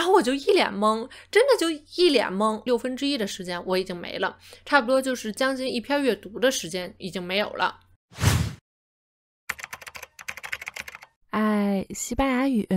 后我就一脸懵，真的就一脸懵，1/6的时间我已经没了，差不多就是将近一篇阅读的时间已经没有了。 爱西班牙语。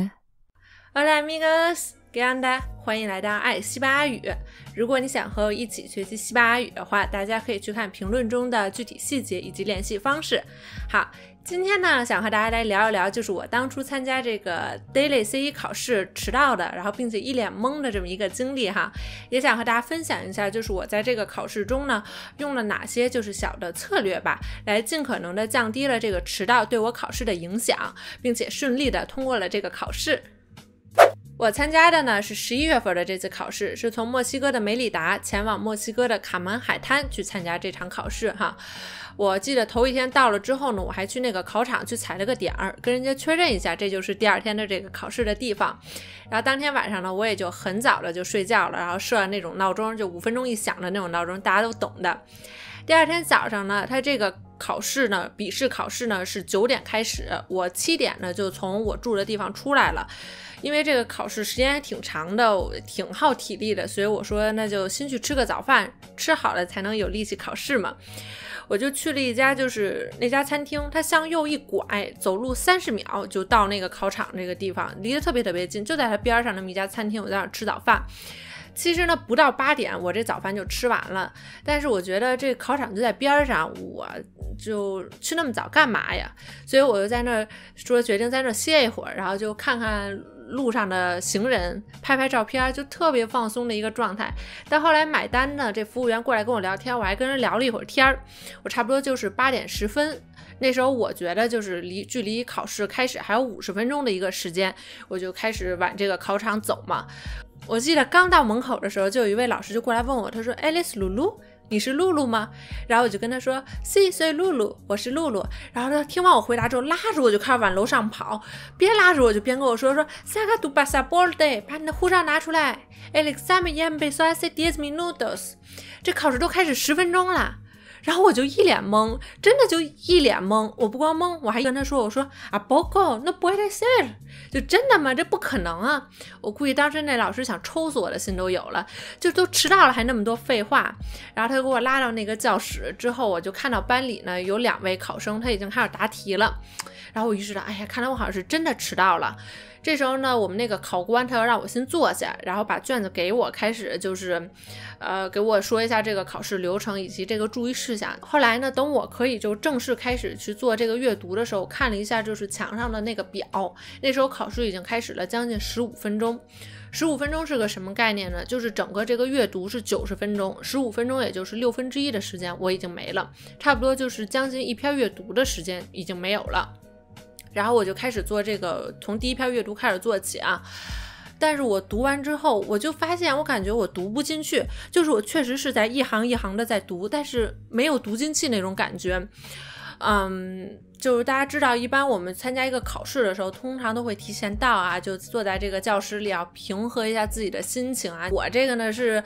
Hola amigos, ¿qué onda？ 欢迎来到爱西班牙语。如果你想和我一起学习西班牙语的话，大家可以去看评论中的具体细节以及练习方式。好，今天呢，想和大家来聊一聊，就是我当初参加这个 Daily CE 考试迟到的，然后并且一脸懵的这么一个经历哈，也想和大家分享一下，就是我在这个考试中呢，用了哪些就是小的策略吧，来尽可能的降低了这个迟到对我考试的影响，并且顺利的通过了这个考试。我参加的呢是11月份的这次考试，是从墨西哥的梅里达前往墨西哥的卡门海滩去参加这场考试哈。我记得头一天到了之后呢，我还去那个考场去踩了个点儿，跟人家确认一下这就是第二天的这个考试的地方。然后当天晚上呢，我也就很早的就睡觉了，然后设那种闹钟，就5分钟一响的那种闹钟，大家都懂的。第二天早上呢，它这个考试呢，笔试考试呢是9点开始，我7点呢就从我住的地方出来了。因为这个考试时间还挺长的，挺耗体力的，所以我说那就先去吃个早饭，吃好了才能有力气考试嘛。我就去了一家，就是那家餐厅，它向右一拐，走路30秒就到那个考场这个地方，离得特别特别近，就在它边上那么一家餐厅，我在那儿吃早饭。其实呢，不到8点，我这早饭就吃完了。但是我觉得这考场就在边上，我就去那么早干嘛呀？所以我就在那说决定在那歇一会儿，然后就看看路上的行人，拍拍照片，就特别放松的一个状态。到后来买单呢，这服务员过来跟我聊天，我还跟人聊了一会儿天儿。我差不多就是8点10分。那时候我觉得就是距离考试开始还有50分钟的一个时间，我就开始往这个考场走嘛。我记得刚到门口的时候，就有一位老师就过来问我，他说 Alice 露露，你是露露吗？然后我就跟他说 Sí soy 露露，我是露露。然后他听完我回答之后，拉着我就开始往楼上跑，边拉着我就边跟我说 Saca tu pasaporte， 把你的护照拿出来， El examen ya empezó hace 10 minutos， 这考试都开始10分钟了。然后我就一脸懵，真的就一脸懵。我不光懵，我还跟他说，我说啊 poco no puede ser， 就真的吗？这不可能啊！我估计当时那老师想抽死我的心都有了，就都迟到了还那么多废话。然后他给我拉到那个教室之后，我就看到班里呢有2位考生，他已经开始答题了。然后我意识到，哎呀，看来我好像是真的迟到了。这时候呢，我们那个考官他要让我先坐下，然后把卷子给我，开始就是给我说一下这个考试流程以及这个注意事项。后来呢，等我可以就正式开始去做这个阅读的时候，我看了一下就是墙上的那个表，那时候考试已经开始了将近15分钟。15分钟是个什么概念呢？就是整个这个阅读是90分钟，15分钟也就是1/6的时间我已经没了，差不多就是将近一篇阅读的时间已经没有了。然后我就开始做这个，从第一篇阅读开始做起啊。但是我读完之后，我就发现我感觉我读不进去，就是我确实是在一行一行的在读，但是没有读进去那种感觉。就是大家知道，一般我们参加一个考试的时候，通常都会提前到啊，就坐在这个教室里啊，平和一下自己的心情啊。我这个呢是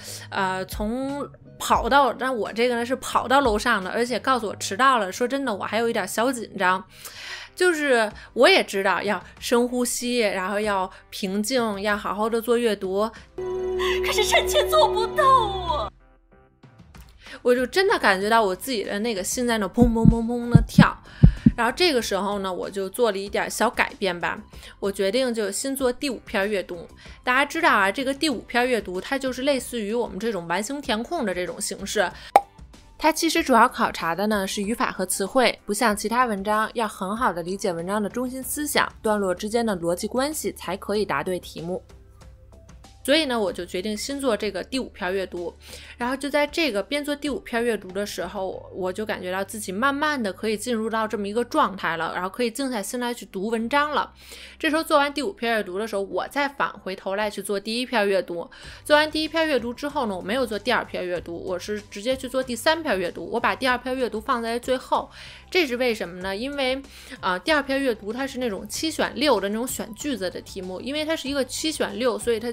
但我这个呢是跑到楼上的，而且告诉我迟到了。说真的，我还有一点小紧张。就是我也知道要深呼吸，然后要平静，要好好的做阅读， 可是臣妾做不到啊！ 我就真的感觉到我自己的那个心在那砰砰砰砰的跳。然后这个时候呢，我就做了一点小改变吧，我决定就先做第5篇阅读。大家知道啊，这个第5篇阅读它就是类似于我们这种完形填空的这种形式。它其实主要考察的呢是语法和词汇，不像其他文章要很好的理解文章的中心思想，段落之间的逻辑关系才可以答对题目。所以呢，我就决定先做这个第5篇阅读。然后就在这个边做第5篇阅读的时候，我就感觉到自己慢慢的可以进入到这么一个状态了，然后可以静下心来去读文章了。这时候做完第5篇阅读的时候，我再返回头来去做第1篇阅读。做完第1篇阅读之后呢，我没有做第2篇阅读，我是直接去做第3篇阅读。我把第2篇阅读放在最后，这是为什么呢？因为第2篇阅读它是那种7选6的那种选句子的题目，因为它是一个7选6，所以它其实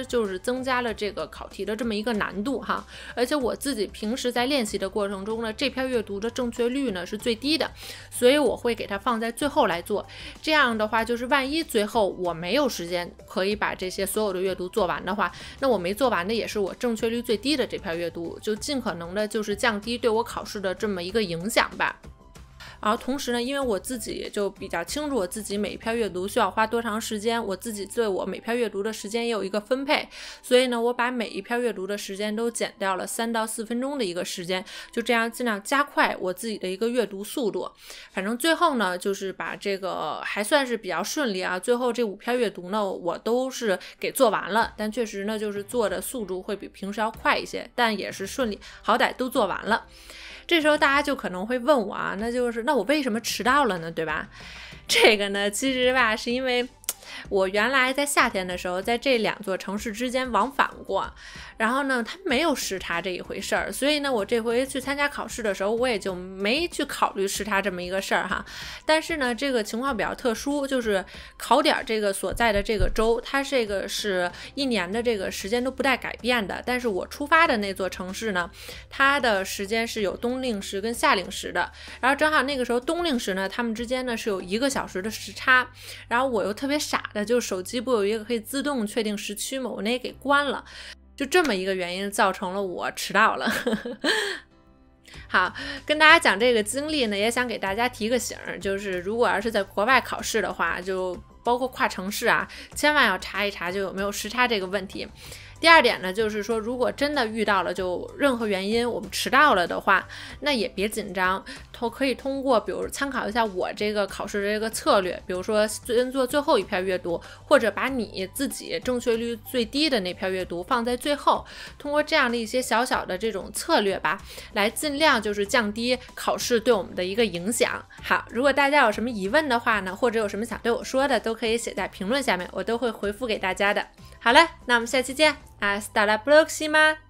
实就是增加了这个考题的这么一个难度哈。而且我自己平时在练习的过程中呢，这篇阅读的正确率呢是最低的，所以我会给它放在最后来做。这样的话，就是万一最后我没有时间可以把这些所有的阅读做完的话，那我没做完的也是我正确率最低的这篇阅读，就尽可能的就是降低对我考试的这么一个影响吧。然后同时呢，因为我自己就比较清楚我自己每一篇阅读需要花多长时间，我自己对我每篇阅读的时间也有一个分配，所以呢，我把每一篇阅读的时间都减掉了3到4分钟的一个时间，就这样尽量加快我自己的一个阅读速度。反正最后呢，就是把这个还算是比较顺利啊，最后这5篇阅读呢，我都是给做完了，但确实呢，就是做的速度会比平时要快一些，但也是顺利，好歹都做完了。这时候大家就可能会问我啊，那我为什么迟到了呢，对吧？这个呢，其实吧，是因为我原来在夏天的时候，在这2座城市之间往返过，然后呢，它没有时差这一回事儿，所以呢，我这回去参加考试的时候，我也就没去考虑时差这么一个事儿哈。但是呢，这个情况比较特殊，就是考点这个所在的这个州，它这个是1年的这个时间都不带改变的，但是我出发的那座城市呢，它的时间是有冬令时跟夏令时的，然后正好那个时候冬令时呢，他们之间呢是有1个小时的时差，然后我又特别傻的，就手机不有一个可以自动确定时区吗？我那也给关了，就这么一个原因造成了我迟到了。好，跟大家讲这个经历呢，也想给大家提个醒，就是如果要是在国外考试的话，就包括跨城市啊，千万要查一查就有没有时差这个问题。第二点呢，就是说如果真的遇到了就任何原因我们迟到了的话，那也别紧张，可以通过比如参考一下我这个考试的这个策略，比如说先做最后一篇阅读，或者把你自己正确率最低的那篇阅读放在最后，通过这样的一些小小的这种策略吧，来尽量就是降低考试对我们的一个影响。好，如果大家有什么疑问的话呢，或者有什么想对我说的，都可以写在评论下面，我都会回复给大家的。好了，那我们下期见，Hasta la próxima。